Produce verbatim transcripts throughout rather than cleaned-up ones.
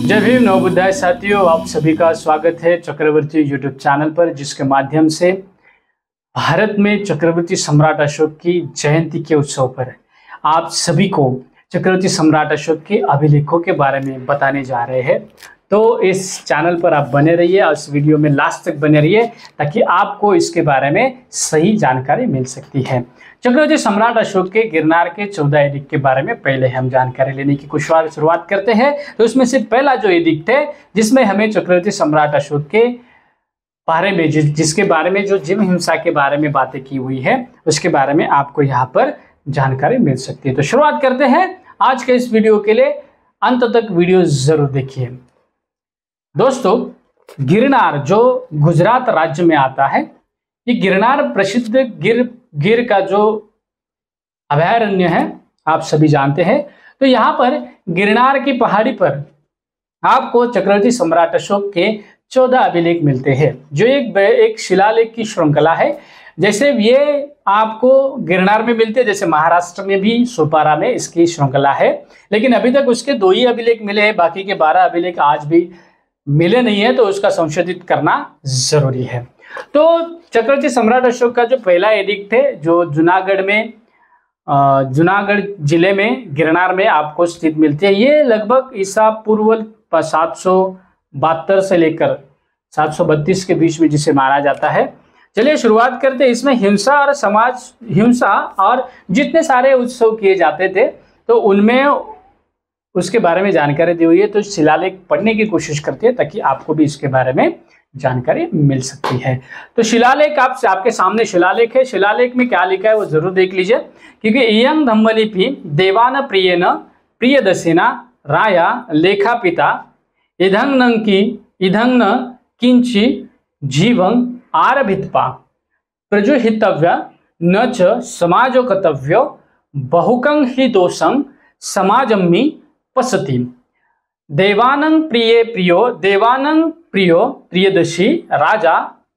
जय भीम नवबुद्धाय साथियों, आप सभी का स्वागत है चक्रवर्ती यूट्यूब चैनल पर, जिसके माध्यम से भारत में चक्रवर्ती सम्राट अशोक की जयंती के उत्सव पर आप सभी को चक्रवर्ती सम्राट अशोक के अभिलेखों के बारे में बताने जा रहे हैं। तो इस चैनल पर आप बने रहिए और इस वीडियो में लास्ट तक बने रहिए ताकि आपको इसके बारे में सही जानकारी मिल सकती है। चक्रवर्ती सम्राट अशोक के गिरनार के चौदह एडिक्ट के बारे में पहले हम जानकारी लेने की कुछ शुरुआत करते हैं। तो उसमें से पहला जो एडिक्ट है जिसमें हमें चक्रवर्ती सम्राट अशोक के बारे में जिस, जिसके बारे में जो जीव हिंसा के बारे में बातें की हुई है उसके बारे में आपको यहाँ पर जानकारी मिल सकती है। तो शुरुआत करते हैं आज के इस वीडियो के लिए, अंत तक वीडियो जरूर देखिए। दोस्तों, गिरनार जो गुजरात राज्य में आता है, ये गिरनार प्रसिद्ध गिर गिर का जो अभयारण्य है आप सभी जानते हैं। तो यहाँ पर गिरनार की पहाड़ी पर आपको चक्रवर्ती सम्राट अशोक के चौदह अभिलेख मिलते हैं, जो एक एक शिलालेख की श्रृंखला है। जैसे ये आपको गिरनार में मिलते हैं, जैसे महाराष्ट्र में भी सोपारा में इसकी श्रृंखला है, लेकिन अभी तक उसके दो ही अभिलेख मिले हैं, बाकी के बारह अभिलेख आज भी मिले नहीं है, तो उसका संशोधित करना जरूरी है। तो चक्रवर्ती सम्राट अशोक का जो पहला एडिक्ट है जो जूनागढ़ में जूनागढ़ जिले में गिरनार में आपको स्थित मिलती है, ये लगभग ईसा पूर्व सात सौ बहत्तर से लेकर सात सौ बत्तीस के बीच में जिसे माना जाता है। चलिए शुरुआत करते हैं। इसमें हिंसा और समाज हिंसा और जितने सारे उत्सव किए जाते थे तो उनमें उसके बारे में जानकारी दी हुई है। तो शिलालेख पढ़ने की कोशिश करते हैं ताकि आपको भी इसके बारे में जानकारी मिल सकती है। तो शिलालेख आप आपके सामने शिलालेख है। शिलालेख में क्या लिखा है वो जरूर देख लीजिए, क्योंकि इयं धम्मलिपि देवान प्रियेन प्रियदर्शिना राया लेखा पिता इधं की इधं न किंचि जीवं आरभित्पा प्रजुहितव्य न च समाजो कर्तव्यो बहुकं हि दोषं समाजम्मि पसति देवानं प्रिये प्रियो देवानं प्रियो प्रियदर्शी राजा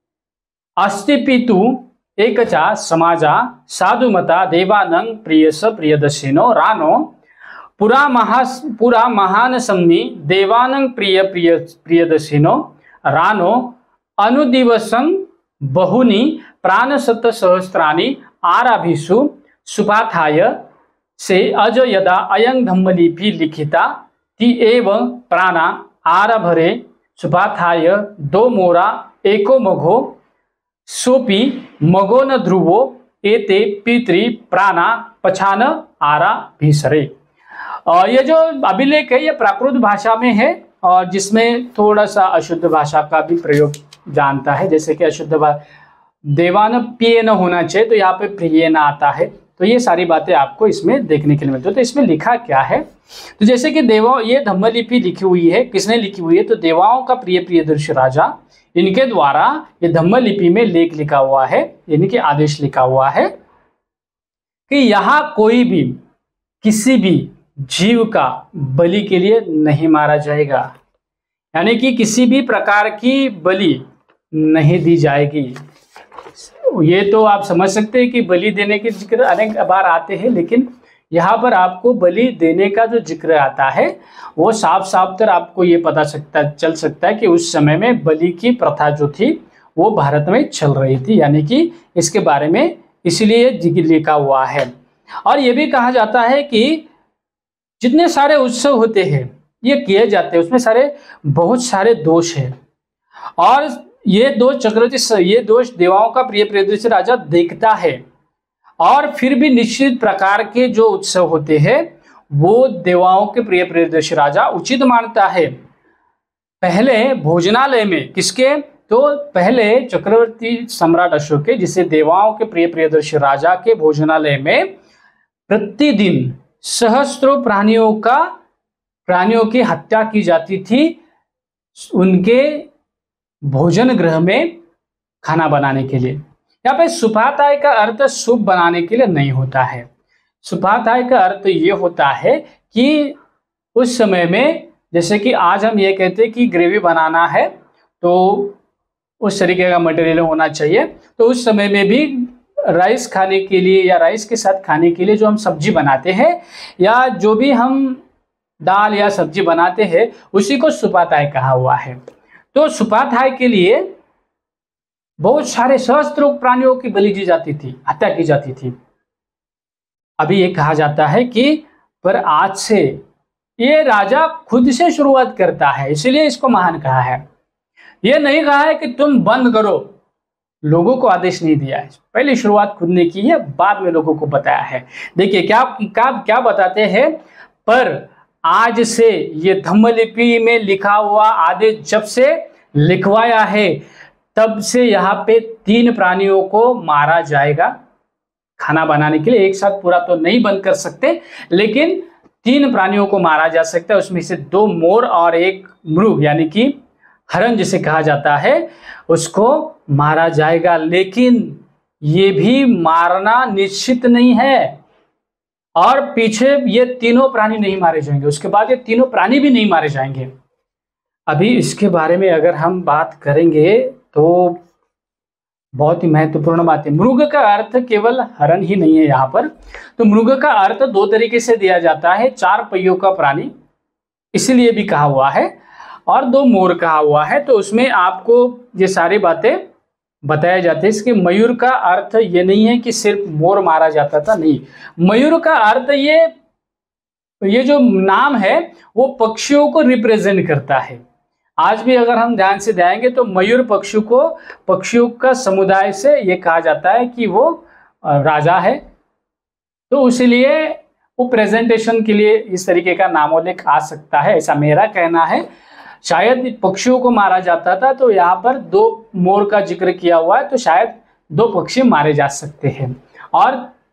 अस्तिपितु एकचा समाजा साधुमता देवानं प्रियस प्रियदर्शिनो रानो पुरा महा पुरा महान सम्मि देवानं प्रिय प्रिय प्रियदर्शिनो रानो अनुदिवसं बहुनि प्राणशत सहस्राणि आराभिषु सुपाथाय से अज यदा अयं धम्मलिपि लिखिता ति एव प्राणा आरभरे सुपाथाय दो मोरा एको मघो सोपि मगो न ध्रुवो एते पितृ प्राणा पछान आरा भीसरे। ये जो अभिलेख है ये प्राकृत भाषा में है और जिसमें थोड़ा सा अशुद्ध भाषा का भी प्रयोग जानता है, जैसे कि अशुद्ध देवान प्रिय न होना चाहिए तो यहाँ पे प्रिय न आता है। तो ये सारी बातें आपको इसमें देखने के लिए मिलती है। तो इसमें लिखा क्या है, तो जैसे कि देवा ये धम्मलिपि लिखी हुई है, किसने लिखी हुई है, तो देवाओं का प्रिय प्रियदर्शी राजा, इनके द्वारा ये धम्मलिपि में लेख लिखा हुआ है, यानी कि आदेश लिखा हुआ है कि यहाँ कोई भी किसी भी जीव का बलि के लिए नहीं मारा जाएगा, यानी कि किसी भी प्रकार की बलि नहीं दी जाएगी। ये तो आप समझ सकते हैं कि बलि देने के जिक्र अनेक बार आते हैं, लेकिन यहाँ पर आपको बलि देने का जो जिक्र आता है वो साफ साफ तर आपको ये पता सकता चल सकता है कि उस समय में बलि की प्रथा जो थी वो भारत में चल रही थी, यानी कि इसके बारे में इसलिए जिक्र लिखा हुआ है। और ये भी कहा जाता है कि जितने सारे उत्सव होते हैं ये किए जाते हैं उसमें सारे बहुत सारे दोष हैं, और ये दोष चक्रवर्ती ये दोष देवाओं का प्रिय प्रियदर्शी राजा देखता है, और फिर भी निश्चित प्रकार के जो उत्सव होते हैं वो देवाओं के प्रिय प्रियदर्शी राजा उचित मानता है। पहले भोजनालय में किसके, तो पहले चक्रवर्ती सम्राट अशोक के, जिसे देवाओं के प्रिय प्रियदर्शी राजा के भोजनालय में प्रतिदिन सहस्त्रों प्राणियों का प्राणियों की हत्या की जाती थी उनके भोजन गृह में खाना बनाने के लिए। यहाँ पे सुपाथाय का अर्थ सूप बनाने के लिए नहीं होता है। सुपाथाय का अर्थ ये होता है कि उस समय में, जैसे कि आज हम ये कहते हैं कि ग्रेवी बनाना है तो उस तरीके का मटेरियल होना चाहिए, तो उस समय में भी राइस खाने के लिए या राइस के साथ खाने के लिए जो हम सब्जी बनाते हैं या जो भी हम दाल या सब्जी बनाते हैं उसी को सुपाताय कहा हुआ है। तो सुपाताय के लिए बहुत सारे सहस्त्रों प्राणियों की बलि दी जाती थी, हत्या की जाती थी। अभी ये कहा जाता है कि पर आज से ये राजा खुद से शुरुआत करता है, इसलिए इसको महान कहा है। ये नहीं कहा है कि तुम बंद करो, लोगों को आदेश नहीं दिया है, पहले शुरुआत खुद ने की है, बाद में लोगों को बताया है। देखिए क्या क्या क्या बताते हैं, पर आज से ये धम्मलिपि में लिखा हुआ आदेश जब से लिखवाया है तब से यहाँ पे तीन प्राणियों को मारा जाएगा खाना बनाने के लिए। एक साथ पूरा तो नहीं बंद कर सकते, लेकिन तीन प्राणियों को मारा जा सकता है, उसमें से दो मोर और एक मृग यानी कि हरण जिसे कहा जाता है उसको मारा जाएगा। लेकिन ये भी मारना निश्चित नहीं है और पीछे ये तीनों प्राणी नहीं मारे जाएंगे, उसके बाद ये तीनों प्राणी भी नहीं मारे जाएंगे। अभी इसके बारे में अगर हम बात करेंगे तो बहुत ही महत्वपूर्ण बात है। मृग का अर्थ केवल हरण ही नहीं है यहाँ पर, तो मृग का अर्थ दो तरीके से दिया जाता है, चार पहियों का प्राणी इसलिए भी कहा हुआ है और दो मोर कहा हुआ है। तो उसमें आपको ये सारी बातें बताया जाते हैं। इसके मयूर का अर्थ ये नहीं है कि सिर्फ मोर मारा जाता था, नहीं, मयूर का अर्थ ये ये जो नाम है वो पक्षियों को रिप्रेजेंट करता है। आज भी अगर हम ध्यान से जाएंगे तो मयूर पक्षी को पक्षियों का समुदाय से ये कहा जाता है कि वो राजा है, तो इसलिए वो प्रेजेंटेशन के लिए इस तरीके का नामोल्लेख आ सकता है, ऐसा मेरा कहना है। शायद पक्षियों को मारा जाता था तो यहाँ पर दो मोर का जिक्र किया हुआ है, तो शायद दो पक्षी मारे जा सकते हैं। और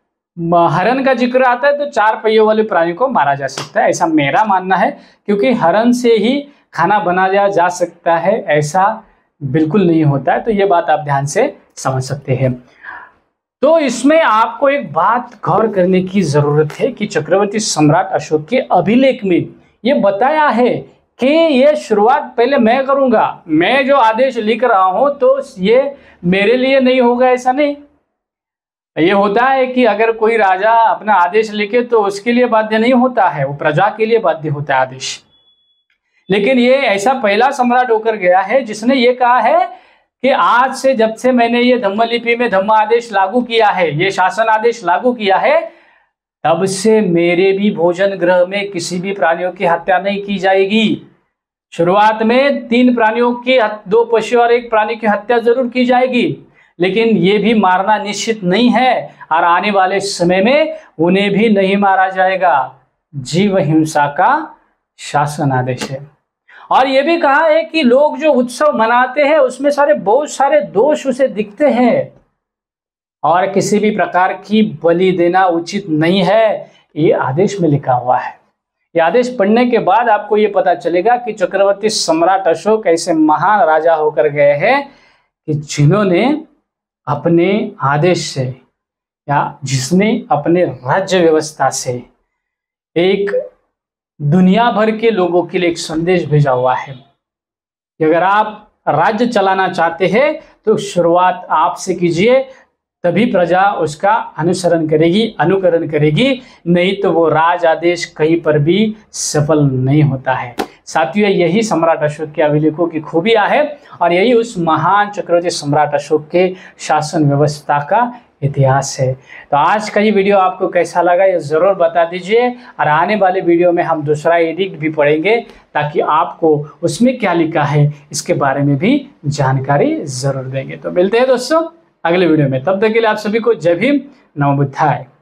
हरण का जिक्र आता है तो चार पहियों वाले प्राणी को मारा जा सकता है, ऐसा मेरा मानना है, क्योंकि हरण से ही खाना बनाया जा सकता है ऐसा बिल्कुल नहीं होता है। तो ये बात आप ध्यान से समझ सकते हैं। तो इसमें आपको एक बात गौर करने की जरूरत है कि चक्रवर्ती सम्राट अशोक के अभिलेख में ये बताया है कि ये शुरुआत पहले मैं करूंगा, मैं जो आदेश लिख रहा हूं तो ये मेरे लिए नहीं होगा, ऐसा नहीं। ये होता है कि अगर कोई राजा अपना आदेश लिखे तो उसके लिए बाध्य नहीं होता है, वो प्रजा के लिए बाध्य होता है आदेश। लेकिन ये ऐसा पहला सम्राट होकर गया है जिसने ये कहा है कि आज से जब से मैंने ये धम्मलिपि में धम्म आदेश लागू किया है, ये शासन आदेश लागू किया है, तब से मेरे भी भोजन गृह में किसी भी प्राणियों की हत्या नहीं की जाएगी। शुरुआत में तीन प्राणियों की, दो पशु और एक प्राणी की हत्या जरूर की जाएगी, लेकिन ये भी मारना निश्चित नहीं है और आने वाले समय में उन्हें भी नहीं मारा जाएगा। जीव हिंसा का शासन आदेश है। और ये भी कहा है कि लोग जो उत्सव मनाते हैं उसमें सारे बहुत सारे दोष उसे दिखते हैं और किसी भी प्रकार की बलि देना उचित नहीं है, ये आदेश में लिखा हुआ है। ये आदेश पढ़ने के बाद आपको ये पता चलेगा कि चक्रवर्ती सम्राट अशोक ऐसे महान राजा होकर गए हैं कि जिन्होंने अपने आदेश से या जिसने अपने राज्य व्यवस्था से एक दुनिया भर के लोगों के लिए एक संदेश भेजा हुआ है कि अगर आप राज्य चलाना चाहते हैं तो शुरुआत आपसे कीजिए, तभी प्रजा उसका अनुसरण करेगी, अनुकरण करेगी, नहीं तो वो राज आदेश कहीं पर भी सफल नहीं होता है। साथियों, यही सम्राट अशोक के अभिलेखों की खूबियां है और यही उस महान चक्रवर्ती सम्राट अशोक के शासन व्यवस्था का इतिहास है। तो आज का ये वीडियो आपको कैसा लगा ये ज़रूर बता दीजिए और आने वाले वीडियो में हम दूसरा एडिक्ट भी पढ़ेंगे ताकि आपको उसमें क्या लिखा है इसके बारे में भी जानकारी ज़रूर देंगे। तो मिलते हैं दोस्तों अगले वीडियो में, तब तक के लिए आप सभी को जय भीम, नमो बुद्धाय।